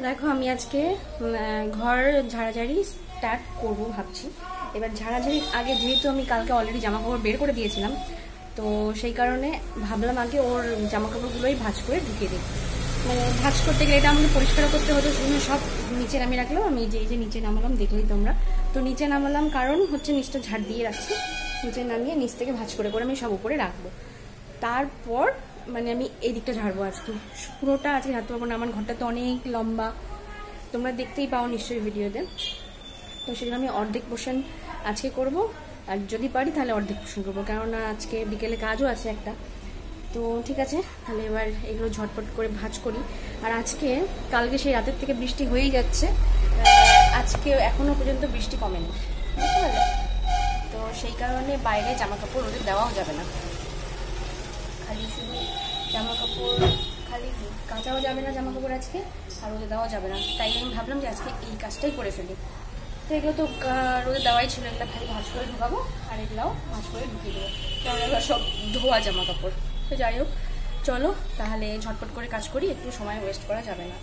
দেখো আমি আজকে ঘর ঝাড়াঝাড়ি স্টার্ট করবো ভাবছি। এবার ঝাড়াঝাড়ির আগে যেহেতু আমি কালকে অলরেডি জামা কাপড় বের করে দিয়েছিলাম, তো সেই কারণে ভাবলাম আগে ওর জামা কাপড়গুলোই ভাঁজ করে ঢুকিয়ে দিই। মানে ভাঁজ করতে গেলে এটা আমাকে পরিষ্কার করতে হতো, সেজন্য সব নিচে নামিয়ে রাখলাম। আমি যে নিচে নামালাম দেখলেই তোমরা, তো নিচে নামালাম কারণ হচ্ছে নিচটা ঝাড় দিয়ে রাখছি, নিচে নামিয়ে নিচ থেকে ভাঁজ করে করে আমি সব উপরে রাখবো। তারপর মানে আমি এই দিকটা ঝাড়বো আজকে, পুরোটা আজকে ঝাড়তে পারবো না, আমার ঘরটা তো অনেক লম্বা, তোমরা দেখতেই পাও নিশ্চয়ই ভিডিওতে। তো সেজন্য আমি অর্ধেক পোর্শন আজকে করব, আর যদি পারি তাহলে অর্ধেক পোর্শন করবো, কেননা আজকে বিকেলে কাজও আছে একটা। তো ঠিক আছে, তাহলে এবার এগুলো ঝটপট করে ভাঁজ করি। আর আজকে কালকে সেই রাতের থেকে বৃষ্টি হয়েই যাচ্ছে, আজকে এখনো পর্যন্ত বৃষ্টি কমেনি, বুঝতে পারলে? তো সেই কারণে বাইরে জামা কাপড় রোদে দেওয়াও যাবে না, খালি শুধু জামা কাপড় খালি কাচাও যাবে না জামা কাপড় আজকে, আর রোদে দেওয়াও যাবে না। তাই আমি ভাবলাম যে আজকে এই কাজটাই করে ফেলি। তো এগুলো তো রোদে দেওয়াই ছিল, এগুলো খালি ভাঁজ করে ঢুকাবো, আর এগুলাও ভাঁজ করে ঢুকিয়ে দেবো, কারণ এগুলো সব ধোয়া জামা কাপড়। তো যাই হোক, চলো তাহলে ঝটপট করে কাজ করি, একটু সময় ওয়েস্ট করা যাবে না।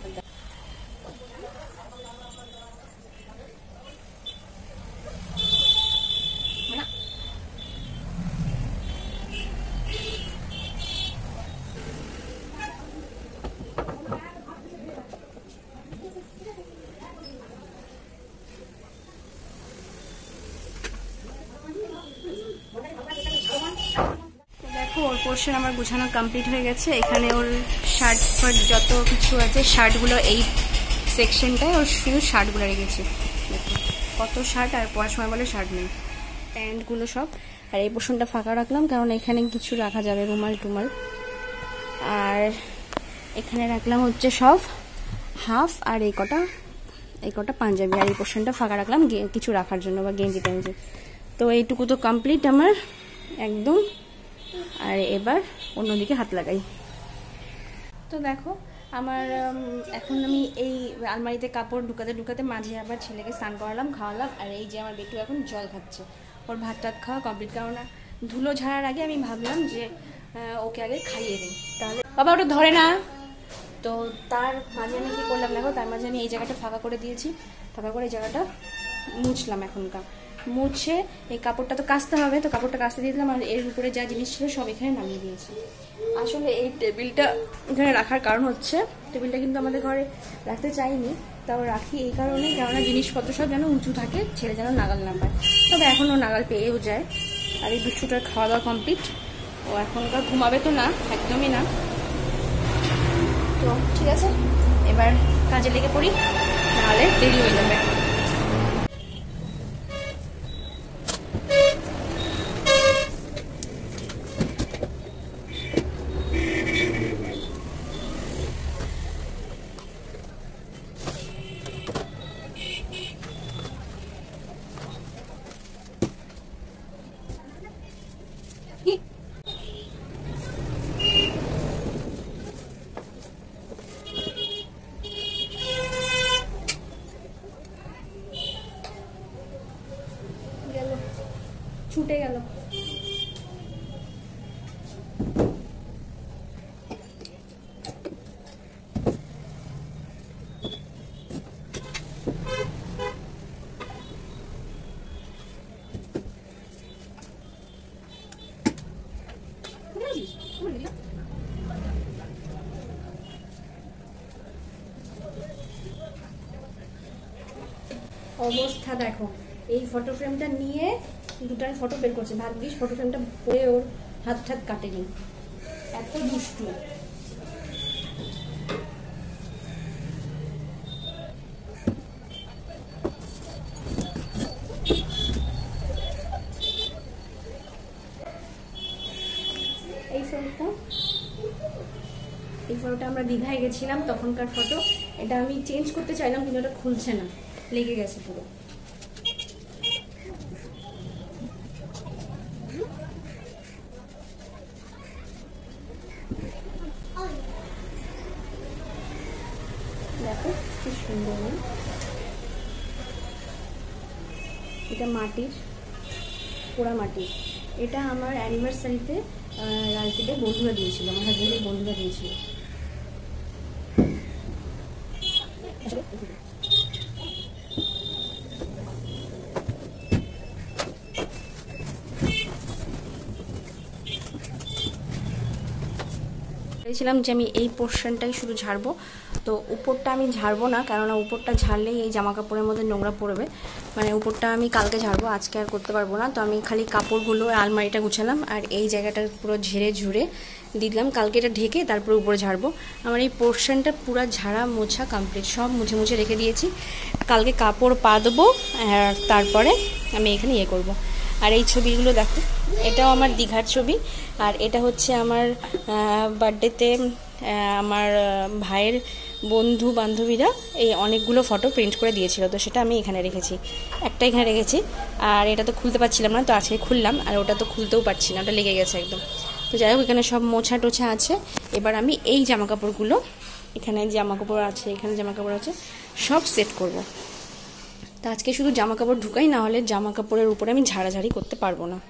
ওর পোর্শন আমার গুছানো কমপ্লিট হয়ে গেছে। এখানে ওর শার্ট ফার্ট যত কিছু আছে, শার্টগুলো এই সেকশনটায় ওর শুধু শার্টগুলো রেখেছি। দেখো কত শার্ট, আর পড়ার সময় বলে শার্ট নেই, প্যান্টগুলো সব। আর এই পোর্শনটা ফাঁকা রাখলাম কারণ এখানে কিছু রাখা যাবে, রুমাল টুমাল। আর এখানে রাখলাম হচ্ছে সব হাফ, আর এই কটা পাঞ্জাবি। আর এই পোর্শনটা ফাঁকা রাখলাম কিছু রাখার জন্য, বা গেঞ্জি টেঞ্জি। তো এইটুকু তো কমপ্লিট আমার একদম। আর এবার অন্যদিকে হাত লাগাই। তো দেখো আমার এখন আমি এই আলমারিতে কাপড় ঢুকাতে ঢুকাতে মাঝে আবার ছেলেকে স্নান করালাম, খাওয়ালাম। আর এই যে আমার বেটু এখন জল খাচ্ছে, ওর ভাত টাত খাওয়া কমপ্লিট। কারণ ধুলো ঝাড়ার আগে আমি ভাবলাম যে ওকে আগে খাইয়ে দিই, তাহলে বাবা ওটা ধরে না। তো তার মাঝে আমি কী করলাম দেখো, তার মাঝে আমি এই জায়গাটা ফাঁকা করে দিয়েছি, ফাঁকা করে এই জায়গাটা মুছলাম। এখনকার মুছে এই কাপড়টা তো কাচতে হবে, তো কাপড়টা কাচতে দিয়েছিলাম। আর এর উপরে যা জিনিস ছিল সব এখানে নামিয়ে দিয়েছি। আসলে এই টেবিলটা এখানে রাখার কারণ হচ্ছে, টেবিলটা কিন্তু আমাদের ঘরে রাখতে চাইনি, তাও রাখি এই কারণে, কেননা জিনিসপত্র সব যেন উঁচু থাকে, ছেলে যেন নাগাল না পায়। তবে এখনও নাগাল পেয়েও যায়। আর এই দুষ্টুটার খাওয়া দাওয়া কমপ্লিট, ও এখনকার ঘুমাবে তো না, একদমই না। তো ঠিক আছে, এবার কাজে লেগে পড়ি, নাহলে দেরি হয়ে যাবে। ছুটে গেল। অবস্থা দেখো, এই ফটো ফ্রেমটা নিয়ে দুটার ফটো বের করছে, ভাগ্যিস ফটো ফ্রেমটা পরে ওর হাত ঠাত কাটেনি, এত দুষ্টু। এই ফটোটা আমরা দীঘায় গেছিলাম তখনকার ফটো, এটা আমি চেঞ্জ করতে চাইলাম কিন্তু এটা খুলছে না, লেগে গেছে পুরো। দেখো কি সুন্দর, এটা মাটির, পোড়া মাটির। এটা আমার অ্যানিভার্সারিতে রাজদীপে বন্ধুরা দিয়েছিল, আমার হাজবেন্ডের বন্ধুরা দিয়েছিল। ভেবেছিলাম যে আমি এই পোর্শনটাই শুধু ঝাড়বো, তো উপরটা আমি ঝাড়বো না, কেননা উপরটা ঝাড়লেই এই জামা কাপড়ের মধ্যে নোংরা পড়বে। মানে উপরটা আমি কালকে ঝাড়বো, আজকে আর করতে পারবো না। তো আমি খালি কাপড়গুলো আলমারিটা গুছালাম আর এই জায়গাটা পুরো ঝেড়ে ঝুড়ে দিলাম, কালকে এটা ঢেকে তারপর উপরে ঝাড়বো। আমার এই পোর্শনটা পুরো ঝাড়া মোছা কমপ্লিট, সব মুছে মুছে রেখে দিয়েছি। কালকে কাপড় পা দেবো আর তারপরে আমি এখানে ইয়ে করবো। আর এই ছবিগুলো দেখো, এটাও আমার দীঘার ছবি, আর এটা হচ্ছে আমার বার্থডেতে আমার ভাইয়ের বন্ধু বান্ধবীরা এই অনেকগুলো ফটো প্রিন্ট করে দিয়েছিল, তো সেটা আমি এখানে রেখেছি, একটা এখানে রেখেছি। আর এটা তো খুলতে পারছিলাম না, তো আজকে খুললাম, আর ওটা তো খুলতেও পারছি না, ওটা লেগে গেছে একদম। তো যাই হোক, এখানে সব মোছা টোছা আছে। এবার আমি এই জামা কাপড়গুলো, এখানে জামা কাপড় আছে, এখানে জামা কাপড় আছে, সব সেট করব। তো আজকে শুধু জামা কাপড় ঢুকাই, না হলে জামা কাপড়ের উপরে আমি ঝাড়াঝাড়ি করতে পারবো না।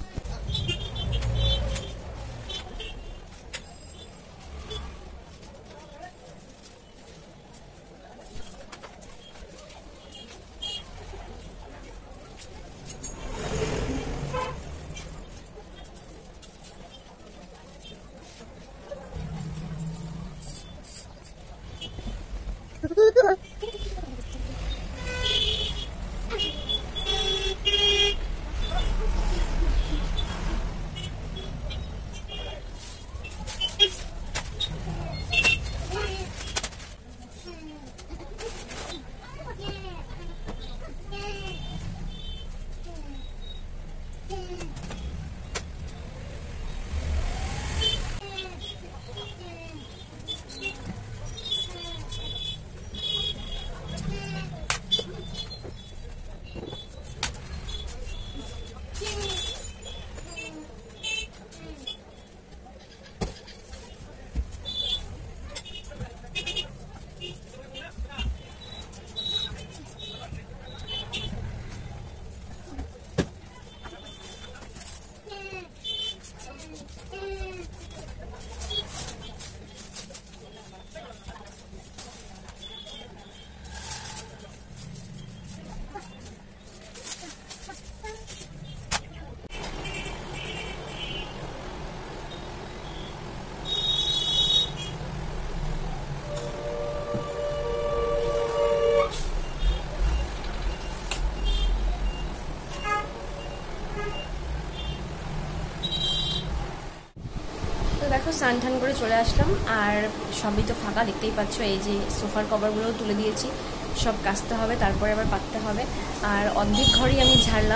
দেখো স্নান টান করে চলে আসলাম, আর সবই তো ফাঁকা দেখতেই পাচ্ছ। এই যে সোফার কভারগুলোও তুলে দিয়েছি, সব কাচতে হবে, তারপরে আবার পাততে হবে। আর অর্ধেক ঘরই আমি ঝাড়লাম।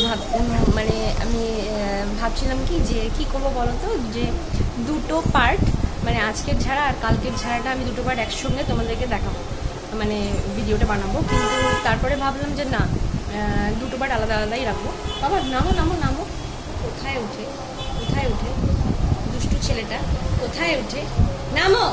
মানে আমি ভাবছিলাম কি যে কি করবো বলো তো, যে দুটো পার্ট, মানে আজকের ঝাড়া আর কালকের ঝাড়াটা আমি দুটো পার্ট একসঙ্গে তোমাদেরকে দেখাবো, মানে ভিডিওটা বানাবো। কিন্তু তারপরে ভাবলাম যে না, দুটো পার্ট আলাদা আলাদাই রাখবো। বাবা নামো নামো নামো, কোথায় উঠে কোথায় উঠে দুষ্টু ছেলেটা, কোথায় উঠে, নামো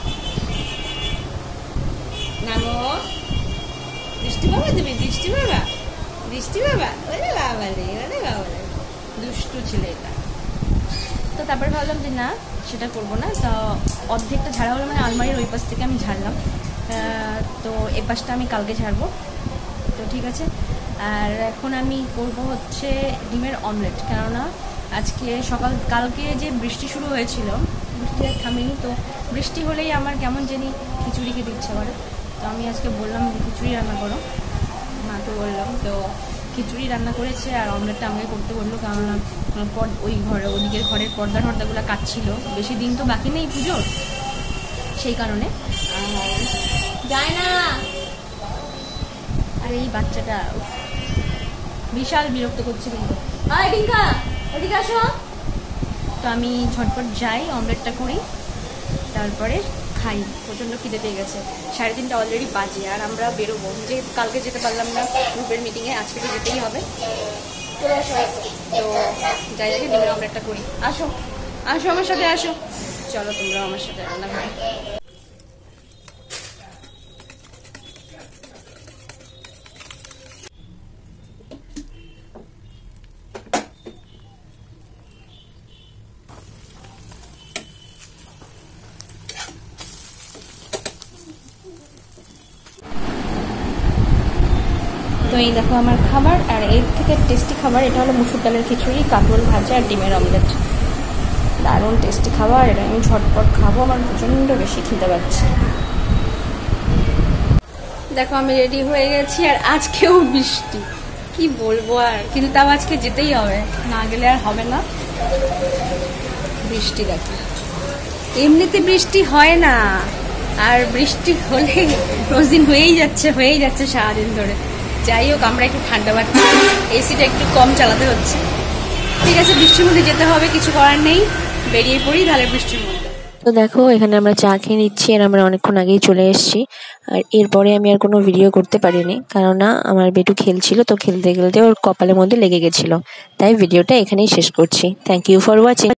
নামো। বৃষ্টি বাবা, তুমি বৃষ্টি বাবা, বৃষ্টি বাবা, ওরে বাবা রে, ওরে বাবা রে, দুষ্টু ছেলে এটা। তো তারপরে ভাবলাম যে না, সেটা করবো না। তো অর্ধেকটা ঝাড়া হলো, মানে আলমারির ওই পাশ থেকে আমি ঝাড়লাম, তো এ পাশটা আমি কালকে ঝাড়বো। তো ঠিক আছে। আর এখন আমি করব হচ্ছে ডিমের অমলেট, কেননা আজকে কালকে যে বৃষ্টি শুরু হয়েছিল, বৃষ্টি আর থামেনি। তো বৃষ্টি হলেই আমার কেমন জানি খিচুড়ি খেতে ইচ্ছা করে। তো আমি আজকে বললাম যে খিচুড়ি রান্না করো, মাকে বললাম। তো খিচুড়ি রান্না করেছে, আর অমলেটটা আমাকে করতে বললো, কেননা ওই ওদিকের ঘরের পর্দাগুলো কাটছিল। বেশি দিন তো বাকি নেই পুজোর, সেই কারণে। যায় না। আর এই বাচ্চাটা বিশাল বিরক্ত করছে কিন্তু। এদিকে আসো। তো আমি ঝটপট যাই, অমলেটটা করি, তারপরে খাই। প্রচণ্ড খিদে পেয়ে গেছে, 3:30 অলরেডি বাজে। আর আমরা বেরোবো, যে কালকে যেতে পারলাম না গ্রুপের মিটিংয়ে, আজকে তো যেতেই হবে। চলে আসো। তো যাই আগে ডিমের অমলেটটা করি। আসো আসো আমার সাথে আসো, চলো তোমরাও আমার সাথে রান্না করো। তো এই দেখো আমার খাবার, আর এর থেকে টেস্টি খাবার এটা হলো মুসুর ডালের খিচুড়ি, কাঁকরোল ভাজা আর ডিমের অমলেট। দারুণ টেস্টি খাবার, এটা আমি ঝটপট খাবো, আমার প্রচণ্ড বেশি খিদে পাচ্ছে। দেখো আমি রেডি হয়ে গেছি, আর আজকেও বৃষ্টি, কি বলবো আর, কিন্তু তাও আজকে যেতেই হবে, না গেলে আর হবে না। বৃষ্টি দেখো, এমনিতে বৃষ্টি হয় না, আর বৃষ্টি হলে রোজদিন হয়েই যাচ্ছে সারাদিন ধরে। যাই হোক, আমরা একটু ঠান্ডা পাচ্ছি, এসিটা একটু কম চালাতে হচ্ছে। ঠিক আছে, বৃষ্টির মধ্যে যেতে হবে, কিছু করার নেই, বেরিয়ে পড়ি তাহলে বৃষ্টির মধ্যে। তো দেখো এখানে আমরা চা খেয়ে নিচ্ছি, আর আমরা অনেকক্ষণ আগেই চলে এসেছি। আর এরপরে আমি আর কোনো ভিডিও করতে পারিনি, কেননা আমার বেটু খেলছিল, তো খেলতে খেলতে ওর কপালের মধ্যে লেগে গেছিলো। তাই ভিডিওটা এখানেই শেষ করছি। Thank you for watching.